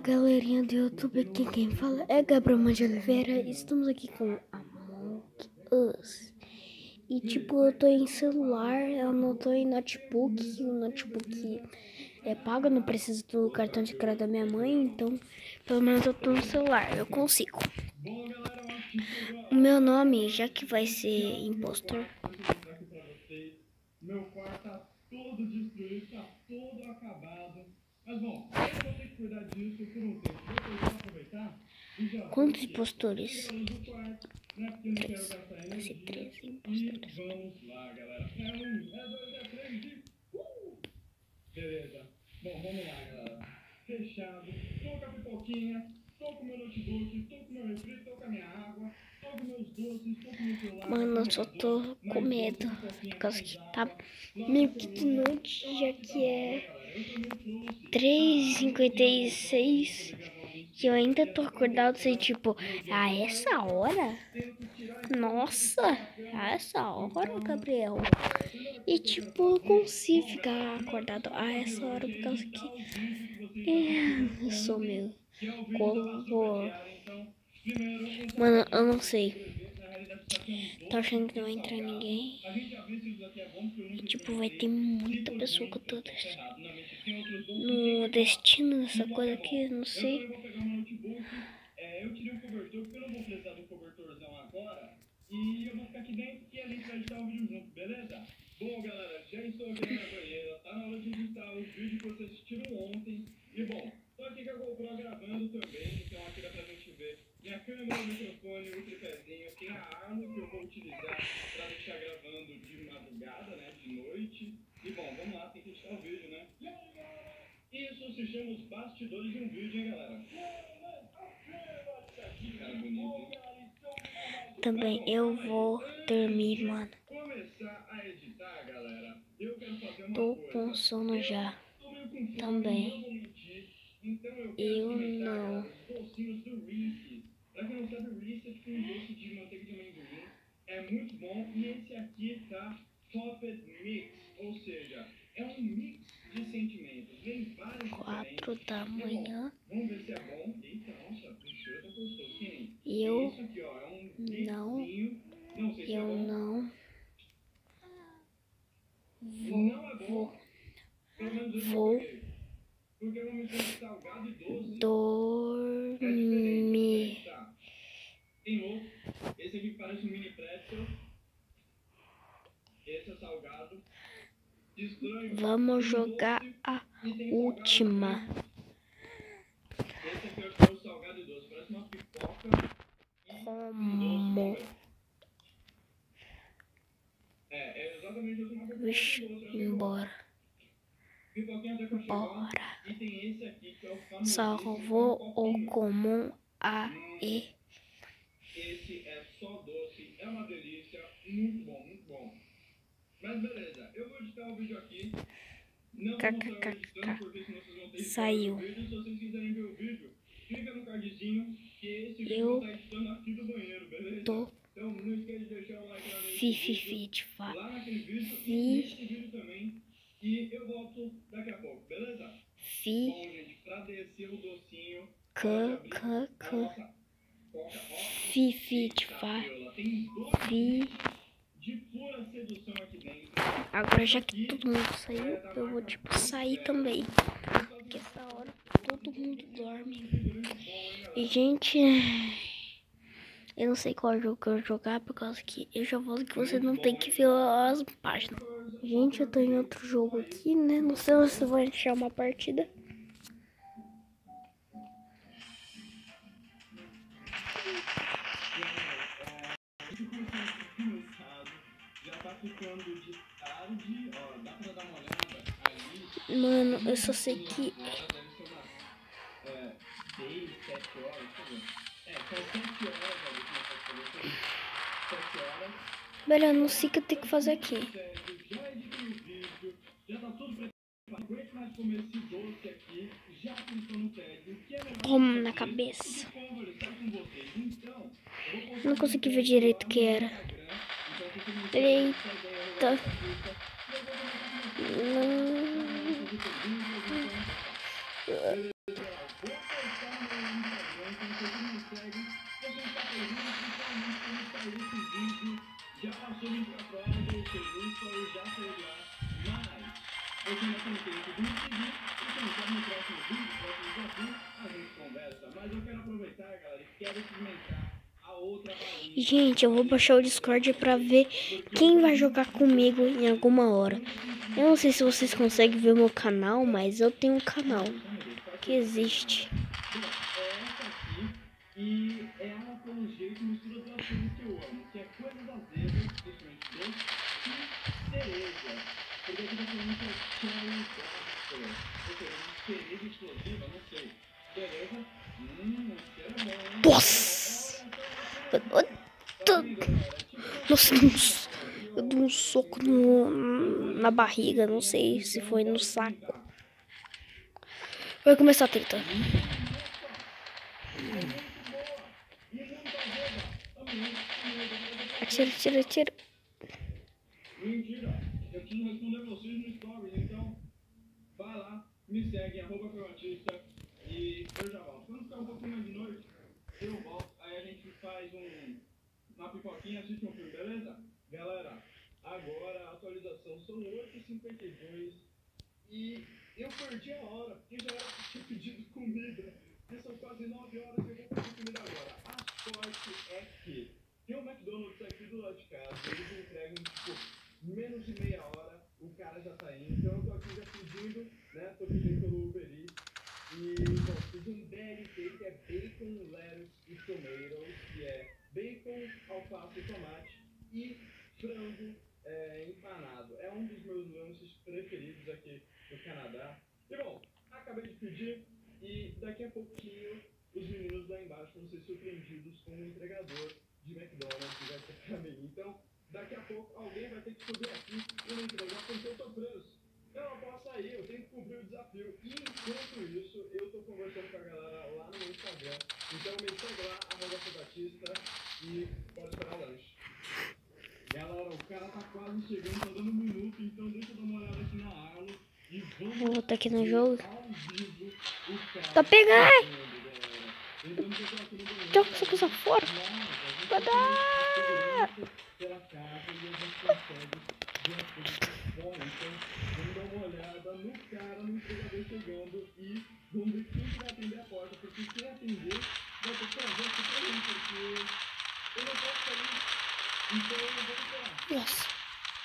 Galerinha do YouTube, aqui quem fala é Gabriel de Oliveira. Estamos aqui com Among Us. E eu tô em celular, eu não tô em notebook. O notebook é pago, eu não preciso do cartão de crédito da minha mãe. Então, pelo menos eu tô no celular, eu consigo. O meu nome, já que vai ser impostor. Meu quarto tá todo destruído, tá todo acabado. Mas bom, eu vou ter que cuidar disso por um tempo. Depois eu vou aproveitar e já Quantos impostores? Três. Vai ser 3 E impostores. vamos lá, galera. É 1, é 2, é 3 e... Beleza. Bom, vamos lá, galera. Fechado. Tô com a pipoquinha, tô com meu notebook, tô com meu refri, tô com a minha água, tô com meus doces, tô com meu celular. Mano, eu só tô com medo, por causa que tá meio que de noite, já que é 3h56 e eu ainda tô acordado, sei, a essa hora? Nossa, a essa hora, Gabriel? E eu consigo ficar acordado a essa hora, por causa que eu sou meio corvo. Mano, eu não sei. Tô achando que não vai entrar ninguém. E vai ter muita pessoa que eu tô no destino dessa coisa aqui, não sei. Eu tirei um cobertor, porque eu não vou precisar do cobertorzão agora. E eu vou ficar aqui dentro e a gente vai editar o vídeo junto, beleza? Bom, galera, já estou aqui na minha banheira. Tá na hora de editar os vídeos que vocês assistiram ontem. E bom, tô aqui com a GoPro gravando também. Então aqui dá pra gente ver minha câmera, o microfone, o tripézinho. Tem a arma que eu vou utilizar pra deixar gravando de madrugada, né? De noite. E bom, vamos lá, tem que editar o vídeo, né? Isso se chama os bastidores de um vídeo, hein, galera? Cara bonito. Também eu vou dormir, mano. Começar a editar, galera. Eu quero fazer uma Tô coisa. com sono já. Também. Então eu Eu não. os docinhos do Reese's. Pra quem não sabe, o Reese's é tipo um doce de manteiga de amendoim. É muito bom. E esse aqui tá Topped Mix. Ou seja, é um mix de sentimentos. Vem vários 4 da manhã. Vamos ver se é bom. Eita, nossa, o cheiro tá gostoso. Quem? Eu Isso aqui, ó, é um não. Não sei se é Eu bom. não. Não é bom. Pelo menos eu Vou porque é uma mistura de salgado e doce. dormir. Tá. Tem outro. Esse aqui parece um mini pretzel. Esse é salgado. Estranho. Vamos jogar a última. Esse aqui eu acho que é o salgado e doce. Parece uma pipoca. Como? É exatamente o que Vixe, embora. Bora. E tem esse aqui que é o famoso. Salvou o comum a e. Esse é só doce, é uma delícia, muito bom, muito bom. Mas beleza, eu vou editar o vídeo aqui. Não vou mostrar eu editando, porque senão vocês vão ter que Saiu. ver o vídeo. Se vocês quiserem ver o vídeo, clica no cardzinho, que esse vídeo eu vou estar editando aqui do banheiro, beleza? Então não esquece de deixar o like lá naquele vídeo e nesse vídeo também. E eu volto daqui a pouco, beleza? Bom, gente, pra descer o docinho, de pura sedução aqui dentro. Agora, já que todo mundo saiu, eu vou sair também. Porque essa hora todo mundo dorme. E, gente, eu não sei qual jogo que eu vou jogar, por causa que eu já falo que você não tem que ver as páginas. Gente, eu tô em outro jogo aqui, né? Não sei se eu vou achar uma partida. Já tá ficando de tarde, ó, dá pra dar uma olhada ali. Mano, eu só sei que... Deve ser umas 6, 7 horas, são 7 horas ali que nós vamos fazer, 7 horas. Velho, eu não sei o que eu tenho que fazer aqui. Já editei o vídeo, já tá tudo preparado. Não aguento mais comer esse doce aqui, já pensou no tédio, o que é melhor Toma na cabeça. conversar com vocês. Então, Não consegui ver direito o que era. Eita. eu tenho aqui no tempo de me seguir. E quem sabe no próximo vídeo, próximo desafio, a gente conversa. Mas eu quero aproveitar, galera, e quero experimentar a outra balinha. Gente, eu vou baixar o Discord pra ver quem vai jogar comigo em alguma hora. Eu não sei se vocês conseguem ver o meu canal, mas eu tenho um canal que existe. Essa aqui, e ela, pelo jeito, mistura duas coisas que eu amo, que é coisas azedas, principalmente doce, e cereja. Porque aqui tá falando que é cherry blossom, ou seja, cereja explosiva, não sei. Beleza? Cheiro bom, hein? Nossa! Nossa, eu dei um soco na barriga, não sei se foi no saco. Vai começar a treta. Atira, atira, atira. Mentira, eu preciso responder vocês no stories, então vai lá, me segue, @fermatista, e eu já volto. Quando ficar um pouquinho mais de noite, eu volto, aí a gente faz uma pipoquinha, assiste um filme, beleza? Galera, agora a atualização são 8h52 e eu perdi a hora, porque já era pra ter pedido comida. E são quase 9 horas e eu vou pedir comida agora. A sorte é que tem um McDonald's aqui do lado de casa, eles entregam tipo menos de meia hora, o cara já tá indo. Então eu tô aqui já pedindo, né? Tô pedindo pelo Uber Eats. E, bom, fiz um BLT que é Bacon, Lettuce e Tomatoes, que é bacon, alface e tomate e frango empanado. É um dos meus lanches preferidos aqui do Canadá. E, bom, acabei de pedir e daqui a pouquinho os meninos lá embaixo vão ser surpreendidos com um entregador de McDonald's que vai ser pra mim. Então, daqui a pouco alguém vai ter que subir aqui e me entregar porque eu tô preso. Eu não posso sair, eu tenho que cumprir o desafio. E enquanto isso, eu tô conversando com a galera lá no meu Instagram. Então me segue lá, @fermatista, e pode esperar o lanche. Galera, o cara tá quase chegando, tá dando um minuto, então deixa eu dar uma olhada aqui na Arlo. E vamos Vou botar aqui no jogo. ao vivo o cara. Tá pegando! Lembrando que eu tô aqui no banheiro. Joga essa coisa fora! Vai dar! Pela casa e a gente consegue ver as coisas por fora. Então, vamos dar uma olhada no cara, no entregador chegando e vamos ver quem que vai atender a porta. Porque quem atender vai ter que trazer aqui pra mim, porque eu não posso sair. Então eu não vou esperar. Nossa,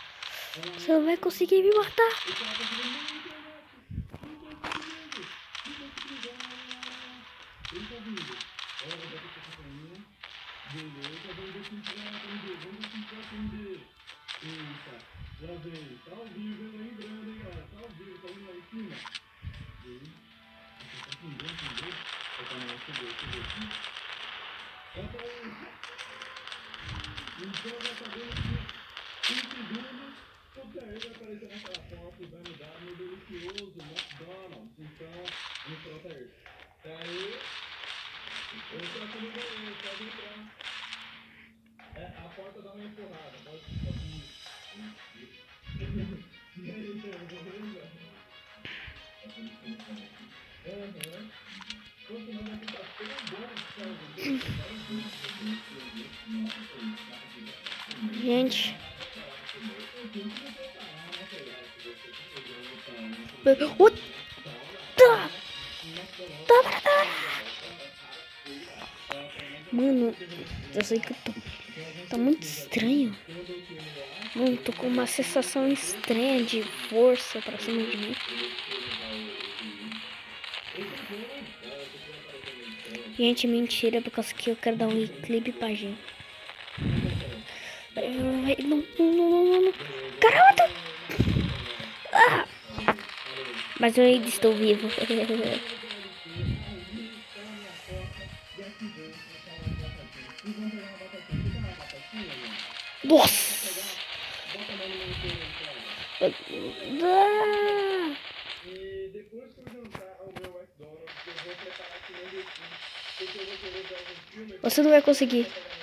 você não vai conseguir me matar. O cara tá falando, não, internet, não tô conseguindo, não tô conseguindo. Ele tá vindo. Olha, vai ter que passar pra mim. Beleza, vamos ver se a gente vai atender. Vamos ver se a gente vai atender. Eita, já veio. Tá ao vivo, hein? Lembrando, hein, galera? Tá ao vivo, tá vendo lá em cima? Veio. Tá atendendo, atendeu? Opa, não, chegou. Bota aí. Então já sabemos que em segundos o Thaís vai aparecer naquela porta e vai me dar meu delicioso McDonald's. Então, vamos falar, Thaís. Thaís, eu tô aqui no banheiro, pode entrar. A porta dá uma empurrada, pode ir. E aí, beleza? Aham. Quanto mais aqui tá bom, Gente. Mano, eu sei que eu tô. Tá muito estranho. Mano, tô com uma sensação estranha de força pra cima de mim. Gente, mentira, por causa que eu quero dar um clipe pra gente. Não. Caramba! Ah! Mas eu ainda estou vivo. Nossa! E depois que eu jantar ao meu McDonald's, eu vou preparar aqui meu destino, porque eu vou querer ver algum filme. Você não vai conseguir.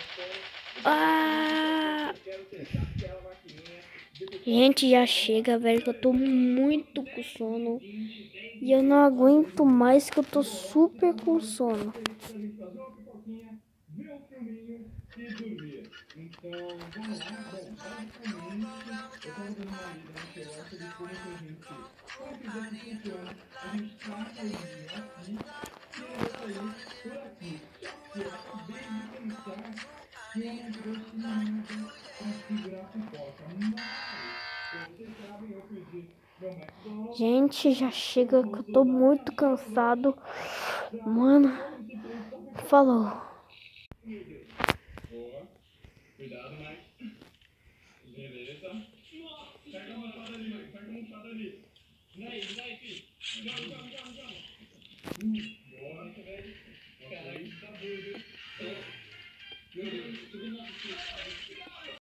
Ah! Eu quero testar aquela maquininha. Gente, já chega, velho, que eu tô muito com sono. E eu não aguento mais, que eu tô super com sono. Fazer uma pipoquinha, ver um filminho e dormir. Então, Então, vamos lá. Bom, basicamente, eu tava dando uma lida no celular sobre como que a gente, como que isso aqui funciona. A gente tá na coisinha aqui e ele vai sair por aqui. Só que eu acabei de pensar que eu não trouxe nada para segurar a pipoca. Mas, vocês sabem, eu pedi meu McDonald's. Gente, já chega que eu tô muito cansado. Mano, falou. Boa. Cuidado, Mike. Beleza. Nossa, pega a mochada ali, Mike. Pega a mochada ali. Vai, filho. Calma. Boa. Caralho, tá doido. Meu Deus, segundo nosso filho.